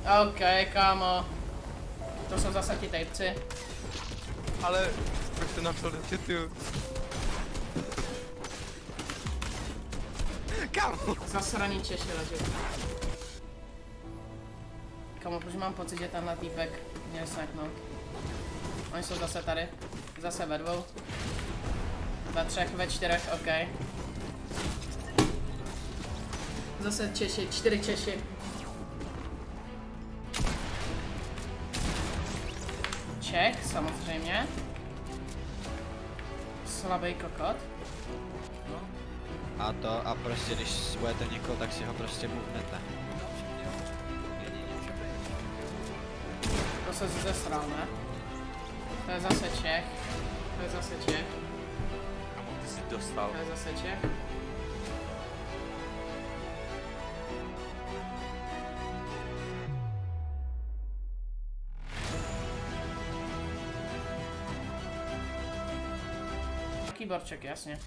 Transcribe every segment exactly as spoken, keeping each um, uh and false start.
OK, kámo. To jsou zase ti tejpci. Ale proč to napsal do chatu? Kámo! Zasraný Češi leží. Kámo, protože mám pocit, že tenhle týpek mě snacknout. Oni jsou zase tady. Zase ve dvou. Ve třech, ve čtyřech, OK. Zase Češi, čtyři Češi. Čech, samozřejmě. Slabý kokot. No. A to, a prostě když budete někoho, tak si ho prostě mluvnete. To se zesral, ne? To je zase Čech. To je zase Čech. Kámo, ty jsi dostal. To je zase Čech. Keyboardček, jasně.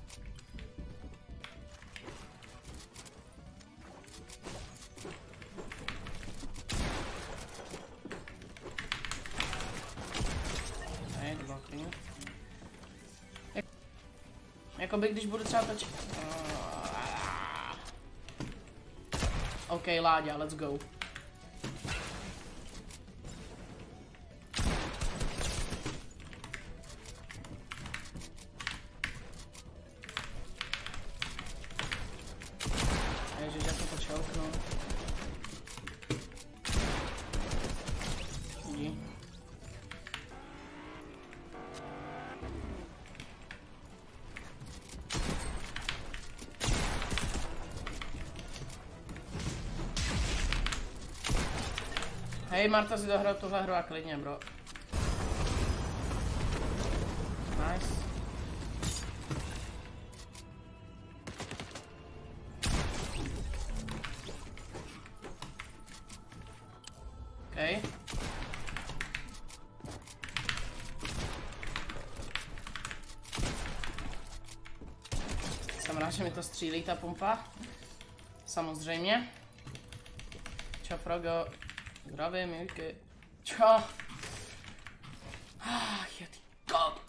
Tady, blocking. Jak... Jakoby když budu třeba točit... OK, Láďa, let's go. Ježiš, já to počouknu. Vidí. Hej, Marta si dohrál tuhle hru a klidně, bro. Nice. Okay. Jsem rád, že mi to střílí ta pumpa. Samozřejmě. Čau, Frogo. Zdravím, Jirky. Čau. Ah, je ty kop.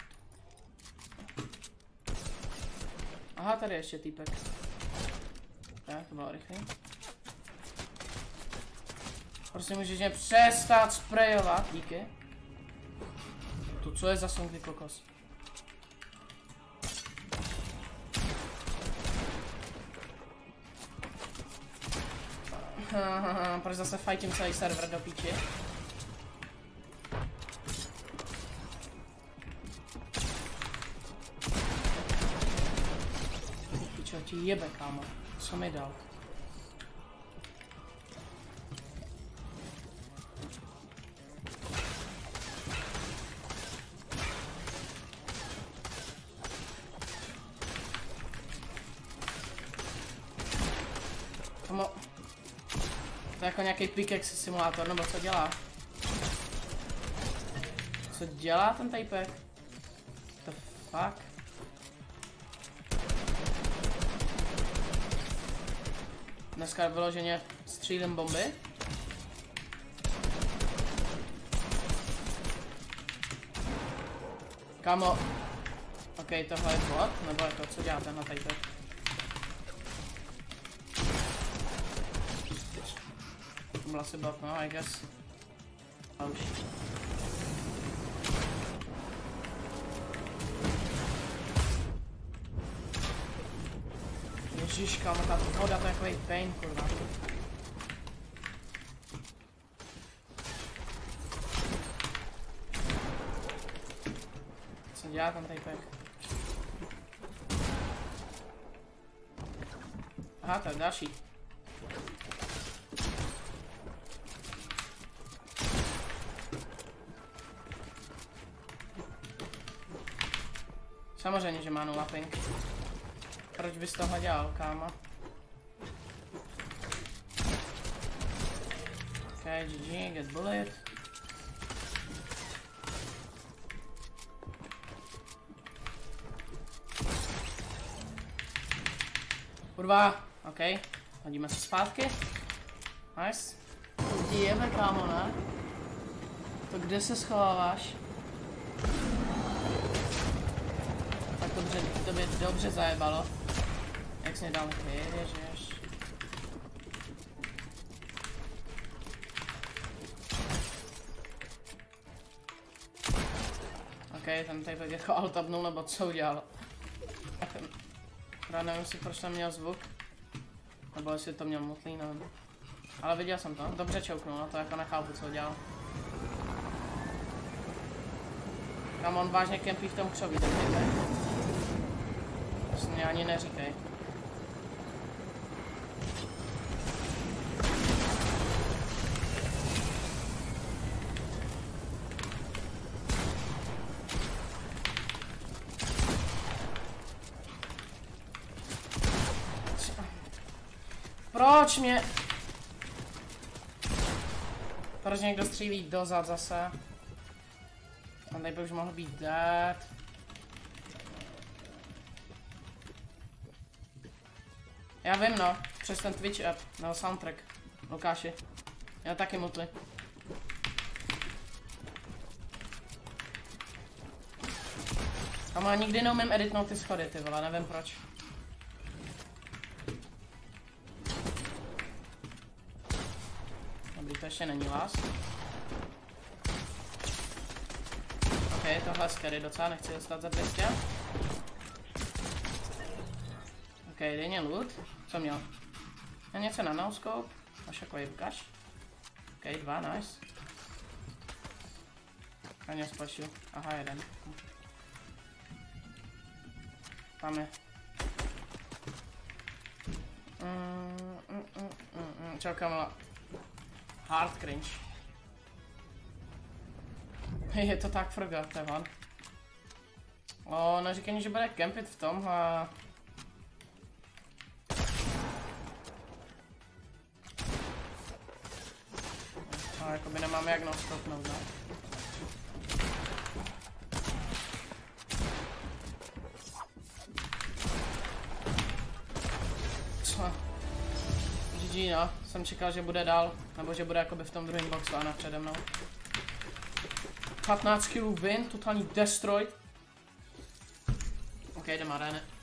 Aha, tady ještě týpek. Tak, to bylo rychlý. Prostě můžeš mě přestat sprejovat, díky. To co je za songly kokos? Proč zase fightím celý server do píči? Pičo, ti jebe, kámo. Co mi dal? Kamo, to je jako nějaký pickaxe simulátor, nebo co dělá? Co dělá ten typek? The fuck? Dneska vyloženě střílím bomby. Kamo. Ok, tohle je bot, nebo je to, co dělá tenhle typek? To byl asi bot, no, I guess. A už. Ježiš, kámo, ta voda, to je takový pain, kurva. Co dělá ten typek? Aha, to je další. Samozřejmě, že má nula ping. Proč bys tohle dělal, kámo? Ok, G G, get bullet. Kurva, ok, hodíme se zpátky. Nice. ti jebe, kámo, ne? To kde se schováváš? Tak dobře, to by dobře zajebalo. Jak jsi mě dal ty, ježiš. OK, ten tady tak jako altabnul, nebo co udělal? Já nevím si, proč tam měl zvuk. Nebo jestli to měl mutlý, nevím. Ale viděl jsem to, dobře čouknul, no to jako nechápu, co udělal. Kam on vážně kempí v tom křoví, tak někde. Vlastně ani neříkej. Proč mě... Proč někdo střílí dozad zase? On tady by už mohl být dead. Já vím, no, přes ten Twitch app, no soundtrack, Lukáši. Já taky mutli. A má nikdy neumím editnout ty schody, ty vole, nevím proč. Dobrý, to ještě není vás. OK, tohle je scary docela, nechci dostat za dvě stě. OK, dej mě loot. Co měl? Měl něco na no-scope. Až jako jibkaš. OK, dva, nice. A mě spašil. Aha, jeden. Tam je. Mm, mm, mm, mm, mm. Čau, Kamala. Hard cringe. Je to tak forgot, Tevan. O, neříkej, že bude kempit v tomhle. No, jakoby nemáme jak no-stopnout, ne? Co? G G, no. Jsem čekal, že bude dál. Nebo že bude jakoby v tom druhém boxu a ne přede mnou. patnáct killů win, totální destroy. OK, jdeme arény.